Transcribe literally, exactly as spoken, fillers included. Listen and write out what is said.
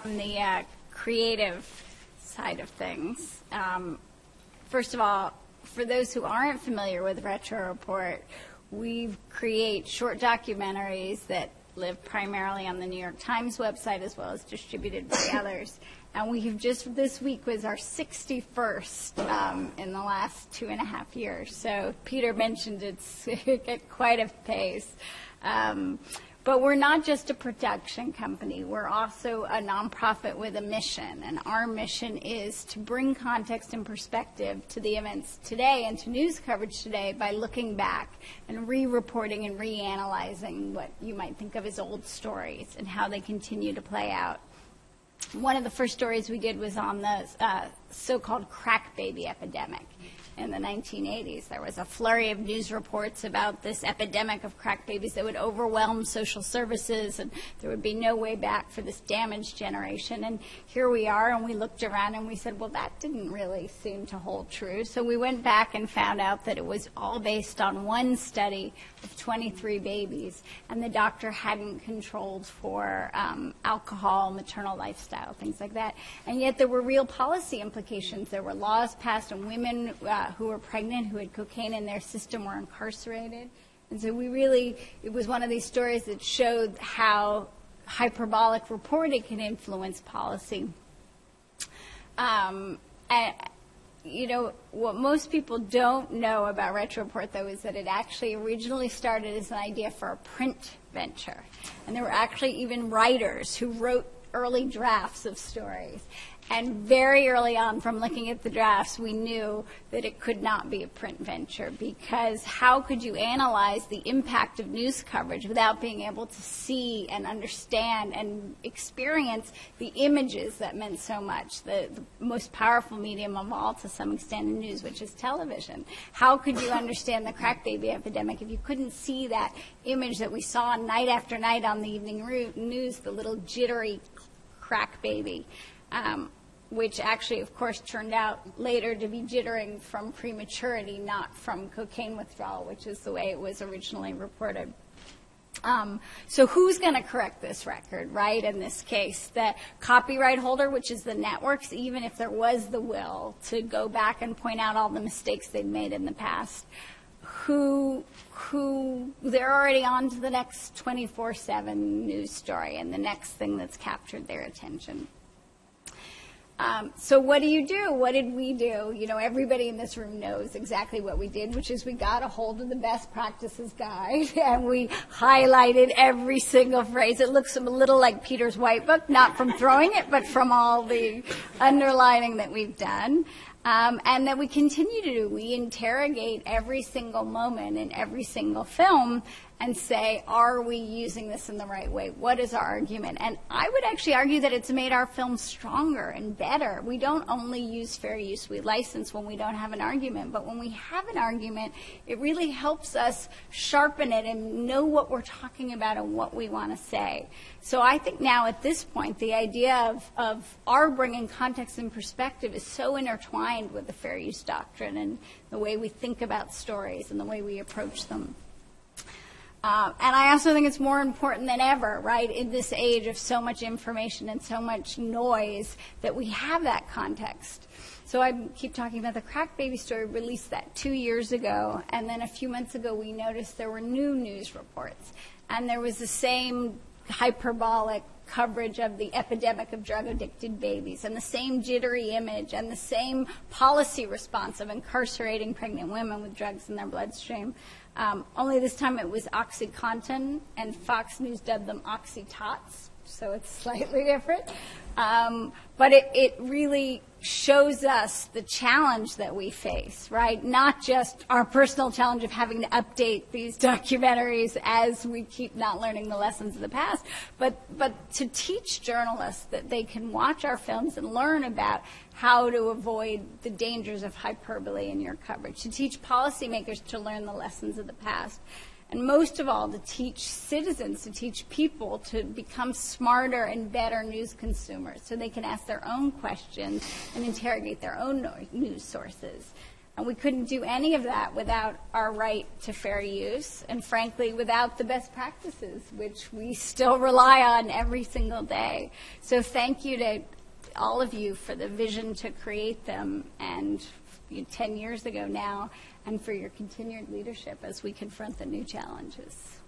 The uh, creative side of things. Um, first of all, for those who aren't familiar with Retro Report, we create short documentaries that live primarily on the New York Times website as well as distributed by others. And we have just, this week was our sixty-first um, in the last two and a half years. So Peter mentioned it's at quite a pace. Um, But we're not just a production company. We're also a nonprofit with a mission. And our mission is to bring context and perspective to the events today and to news coverage today by looking back and re-reporting and reanalyzing what you might think of as old stories and how they continue to play out. One of the first stories we did was on the uh, so-called crack baby epidemic. In the nineteen eighties, there was a flurry of news reports about this epidemic of crack babies that would overwhelm social services, and there would be no way back for this damaged generation. And here we are, and we looked around and we said, well, that didn't really seem to hold true. So we went back and found out that it was all based on one study of twenty-three babies, and the doctor hadn't controlled for um, alcohol, maternal lifestyle, things like that. And yet there were real policy implications. There were laws passed, and women uh, who were pregnant, who had cocaine in their system, were incarcerated. And so we really, it was one of these stories that showed how hyperbolic reporting can influence policy. Um, and, you know, what most people don't know about Retro Report, though, is that it actually originally started as an idea for a print venture. And there were actually even writers who wrote early drafts of stories. And very early on, from looking at the drafts, we knew that it could not be a print venture, because how could you analyze the impact of news coverage without being able to see and understand and experience the images that meant so much, the, the most powerful medium of all to some extent in news, which is television? How could you understand the crack baby epidemic if you couldn't see that image that we saw night after night on the evening news, the little jittery crack baby? Um, which actually, of course, turned out later to be jittering from prematurity, not from cocaine withdrawal, which is the way it was originally reported. Um, so who's going to correct this record, right, in this case? The copyright holder, which is the networks, even if there was the will to go back and point out all the mistakes they'd made in the past, who, who they're already on to the next twenty-four seven news story and the next thing that's captured their attention. Um, so what do you do? What did we do? You know, everybody in this room knows exactly what we did, which is we got a hold of the best practices guide and we highlighted every single phrase. It looks a little like Peter's white book, not from throwing it, but from all the underlining that we've done. Um, and that we continue to do. We interrogate every single moment in every single film and say, are we using this in the right way? What is our argument? And I would actually argue that it's made our films stronger and better. We don't only use fair use, we license when we don't have an argument. But when we have an argument, it really helps us sharpen it and know what we're talking about and what we want to say. So I think now at this point, the idea of, of our bringing context and perspective is so intertwined with the fair use doctrine and the way we think about stories and the way we approach them. Uh, and I also think it's more important than ever, right, in this age of so much information and so much noise, that we have that context. So I keep talking about the crack baby story, released that two years ago, and then a few months ago we noticed there were new news reports. And there was the same hyperbolic coverage of the epidemic of drug-addicted babies, and the same jittery image, and the same policy response of incarcerating pregnant women with drugs in their bloodstream. Um, only this time it was OxyContin, and Fox News dubbed them OxyTots, so it's slightly different. Um, but it, it really shows us the challenge that we face, right? Not just our personal challenge of having to update these documentaries as we keep not learning the lessons of the past, but, but to teach journalists that they can watch our films and learn about how to avoid the dangers of hyperbole in your coverage, to teach policymakers to learn the lessons of the past. And most of all, to teach citizens, to teach people to become smarter and better news consumers so they can ask their own questions and interrogate their own news sources. And we couldn't do any of that without our right to fair use, and frankly, without the best practices, which we still rely on every single day. So thank you to all of you for the vision to create them, and you know, ten years ago now, and for your continued leadership as we confront the new challenges.